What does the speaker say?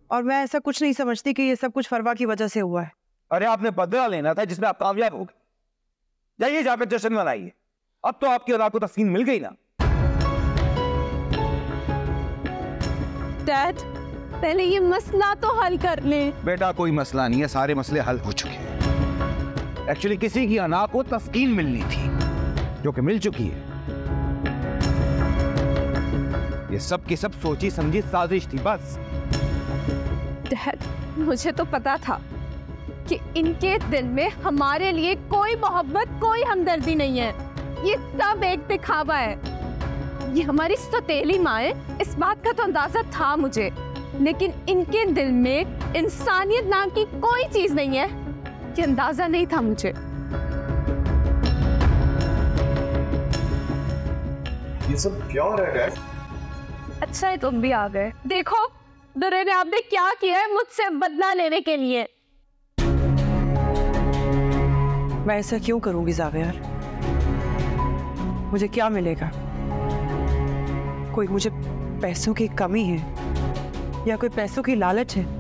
और मैं ऐसा कुछ नहीं समझती कि ये सब कुछ फरवा की वजह से हुआ है। अरे आपने बदला लेना था जिसमें आप कामयाब हो गए। जाइए जाकर जश्न मनाइए। अब तो आपकी औलाद को तस्कीन मिल गई ना। डैड, पहले ये मसला तो हल कर ले। बेटा कोई मसला नहीं है, सारे मसले हल हो चुके हैं। एक्चुअली किसी की अना को तस्कीन मिलनी थी जो कि मिल चुकी है। ये सब की सब सोची समझी साजिश थी बस। डैड, मुझे तो पता था कि इनके दिल में हमारे लिए कोई मोहब्बत, कोई हमदर्दी नहीं है। ये सब एक दिखावा है। ये हमारी सौतेली माँ है, इस बात का तो अंदाजा था मुझे, लेकिन इनके दिल में इंसानियत नाम की कोई चीज नहीं है, ये अंदाजा नहीं था मुझे। ये सब क्या हो रहा है? अच्छा है तुम भी आ गए। देखो दुर्रे ने आपने क्या किया है मुझसे बदला लेने के लिए। मैं ऐसा क्यों करूंगी ज़ावियर? मुझे क्या मिलेगा? कोई मुझे पैसों की कमी है या कोई पैसों की लालच है?